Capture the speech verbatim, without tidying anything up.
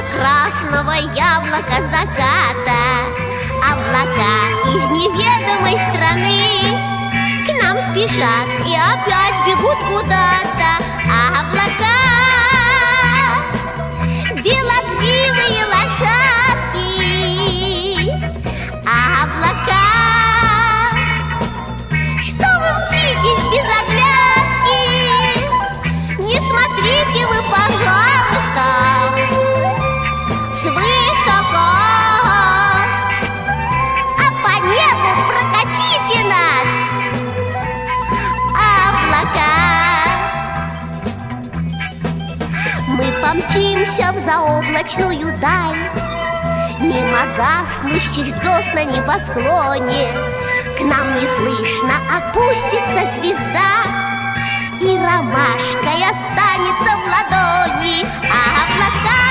красного яблока заката. Облака из неведомой страны к нам спешат и опять бегут куда-то. Облака, белогривые лошадки. Облака, что вы мчитесь без оглядки? Не смотрите вы, пожалуйста, свысока, а по небу прокатите нас, облака. Мы помчимся в заоблачную даль, мимо гаснущих звезд на небосклоне. К нам неслышно опустится звезда, и ромашкой останется в ладони. Облака,